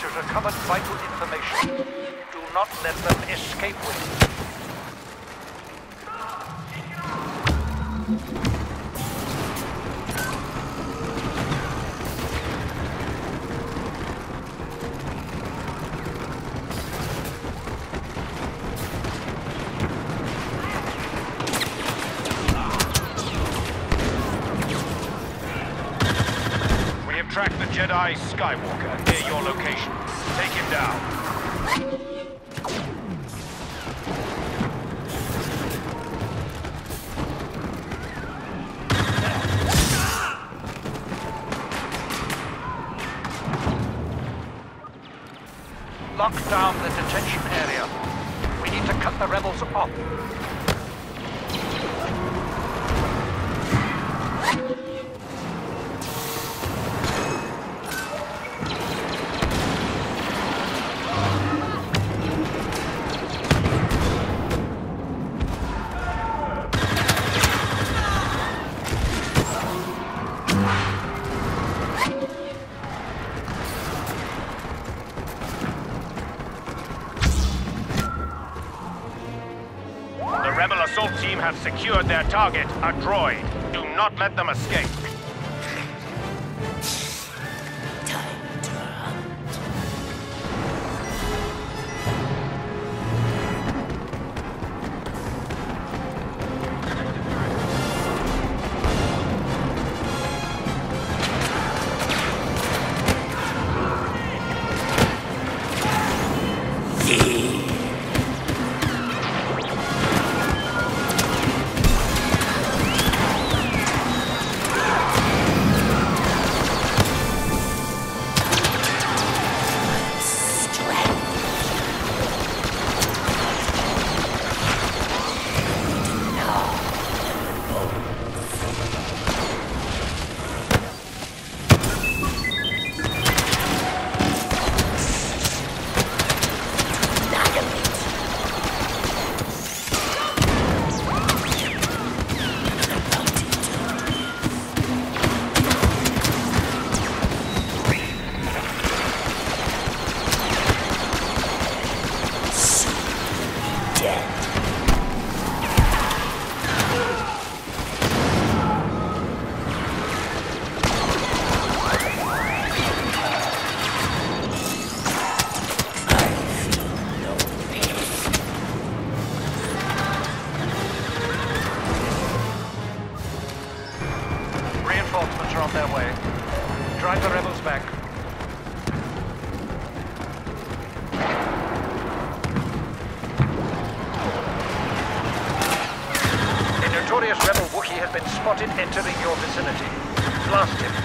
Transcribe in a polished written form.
has recovered vital information. Do not let them escape with it. Track the Jedi Skywalker near your location. Take him down. Lock down the detention area. We need to cut the rebels off. The rebel assault team have secured their target, a droid. Do not let them escape. Time to hunt. Reinforcements are on their way. Drive the rebels back. A notorious rebel Wookiee has been spotted entering your vicinity. Blast him.